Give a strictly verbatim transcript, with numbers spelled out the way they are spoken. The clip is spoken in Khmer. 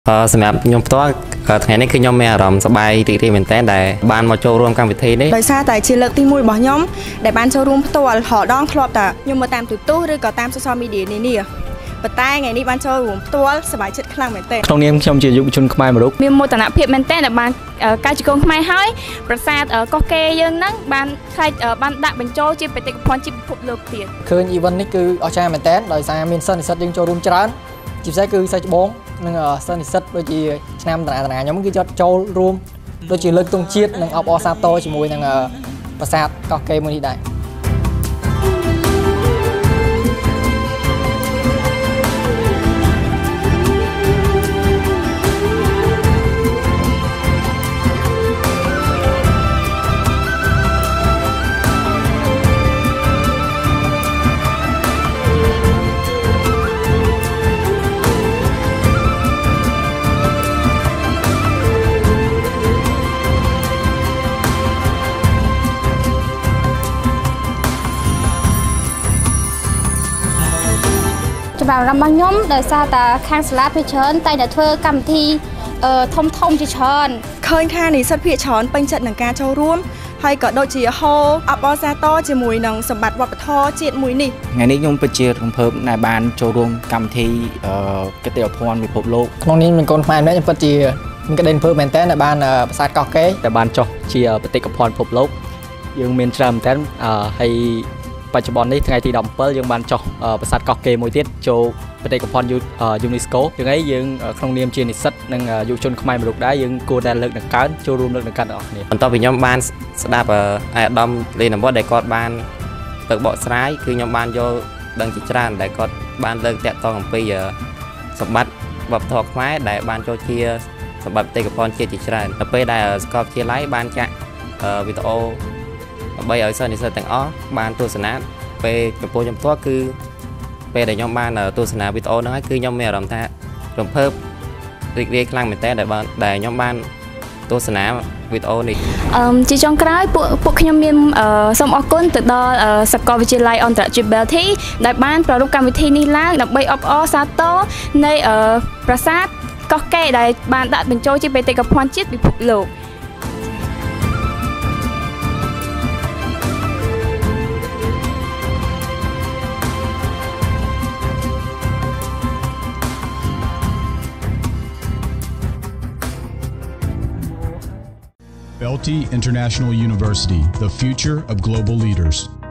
សម្រាប់ខ្ញុំផ្ទាល់ថ្ងៃនេះគឺខ្ញុំមានអារម្មណ៍សប្បាយរីករាយមែនទែនដែលបានមកចូលរួមកម្មវិធីនេះដោយសារតែជាលើកទីមួយរបស់ខ្ញុំដែលបានចូលរួមផ្ទាល់រហដងធ្លាប់តែខ្ញុំមើលតាមទូរទស្សន៍ឬក៏តាម social media នានាប៉ុន្តែថ្ងៃនេះបានចូលរួមផ្ទាល់សប្បាយចិត្តខ្លាំងមែនទែនក្នុងនាមខ្ញុំជាយុវជនខ្មែរមួយរូបមានមោទនភាពមែនទែនដែលបានកាយជាកូនខ្មែរហើយប្រាសាទកោះកេរយើងហ្នឹងបានខ្លាចបានដាក់បញ្ចូលជាបេតិកភណ្ឌជាពិភពលោកទៀតឃើញ event នេះគឺអស្ចារ្យមែនទែនដោយសារមានសិស្សនិស្សិតយើងចូលរួមច្រើនជាពិសេសគឺសិស្សច្បងនិងសិស្សនិស្សិតដូចជាឆ្នាំតារាតារាខ្ញុំគឺយកចូលរួមដូចជាលើកទង់ជាតិនិងអបអរសាទរជាមួយនឹងប្រាសាទកោះកេរមួយនេះដែរចំណាំរបស់ខ្ញុំដោយសារតែខាងសាលាភាគច្រើនតែតែធ្វើកម្មវិធីធំធំជាច្រើនឃើញថានិស្សិតភាគច្រើនពេញចិត្តនឹងការចូលរួមហើយក៏ដូចជាហូអបអរសាទរជាមួយនឹងសម្បត្តិវប្បធម៌ជាតិមួយនេះថ្ងៃនេះខ្ញុំពិតជារំភើបដែលបានចូលរួមកម្មវិធីកិត្តិយសភ័ណ្ឌពិភពលោកក្នុងនេះមានកូនខ្មែរម្នាក់ខ្ញុំពិតជាមានក្តីរំភើបមែនទែនដែលបានប្រាសាទកោះកេរដែលបានចុះជាបេតិកភណ្ឌពិភពលោកយើងមានច្រើនមែនទែនហើយបច្ចុប្បន្ននេះថ្ងៃទីដប់bảyយើងបានចុះប្រាសាទកោះកេរមួយទៀតចូលបេតិកភណ្ឌ UNESCO យ៉ាងនេះយើងក្នុងនាមជានិស្សិតនិងយុវជនខ្មែរមួយរូបដែរយើងគួរតែលើកដង្កើងចូលរួមលើកដង្កើងទាំងអស់គ្នាបន្ទាប់ពីខ្ញុំបានស្ដាប់អាដាមលេនវត្តដែលគាត់បានទៅបកស្រាយគឺខ្ញុំបានយកដឹងជាច្រើនដែលគាត់បានលើកតាក់ទងអំពីសម្បត្តិវប្បធម៌ខ្មែរដែលបានចូលជាសម្បត្តិបេតិកភណ្ឌជាតិជាច្រើនទៅពេលដែលសាកលវិទ្យាល័យបានចាក់វីដេអូដើម្បីឲ្យសិស្សនិស្សិតទាំងអស់បានទស្សនាពេលចំពោះខ្ញុំផ្ទាល់គឺពេលដែលខ្ញុំបានទស្សនាវីដេអូហ្នឹងហើយគឺខ្ញុំមានអារម្មណ៍ថារំភើបរីករាយខ្លាំងមែនតើដែលបានដែលខ្ញុំបានទស្សនាវីដេអូនេះអឺជាចុងក្រោយពួកពួកខ្ញុំមានសូមអរគុណទៅដល់សាកលវិទ្យាល័យអន្តរជាតិ Belty ដែលបានប្រារព្ធកម្មវិធីនេះឡើងដើម្បីអបអរសាទរនៃប្រាសាទកោះកេរដែលបានដាក់បញ្ចូលជាបេតិកភណ្ឌជាតិពិភពលោក Belty International University, the future of global leaders.